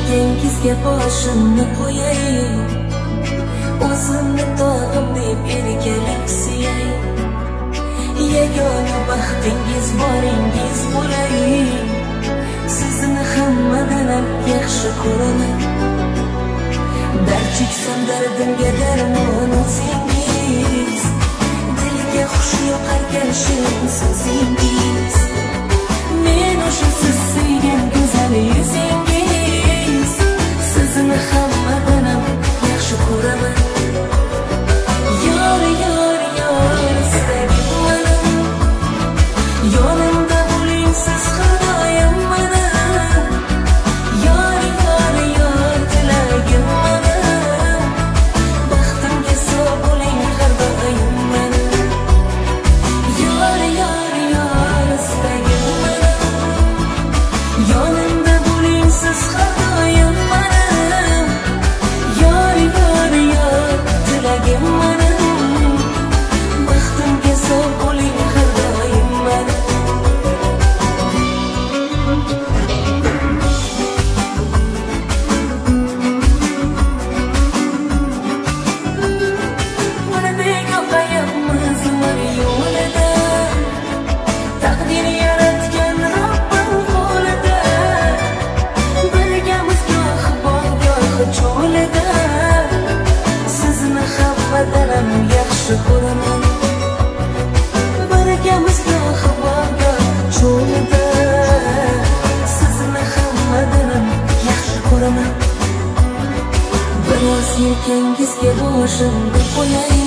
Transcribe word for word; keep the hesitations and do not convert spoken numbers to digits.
yelkangizga boshimni qo'yay, o'zimni tog'im deb erkalik suyay. Yagona baxtingiz boringiz bo'lay, sizni hammadan ham yaxshi ko'raman. Dard cheksam dardimga darmon o'zingiz, dilga xush yoqarkan shirin so'zingiz. Men o'sha siz sevgan go'zal yuzingiz, sizni hammadan ham yaxshi ko'raman. Yor yor yor istagim mening, yonimda bo'ling siz har doim mening. Yor yor yor tilagim mening, baxtimga sog' bo'ling har doim mening. Yor yor yor istagim mening, yonimda bo'ling siz har doim mening. Yor yor yor tilagim mening, baxtimga sog' bo'ling har doim mening. Birdek oqayapmiz umr yo'lida, taqdir yaratgan Robbim qo'lida. Birgamiz goh bog' goh cho'lida, sizni hammadan ham yaxshi ko'raman. Birgamiz goh bog' goh cho'lida, sizni hammadan ham yaxshi ko'raman. Biroz yelkangizga boshimni qo'yay,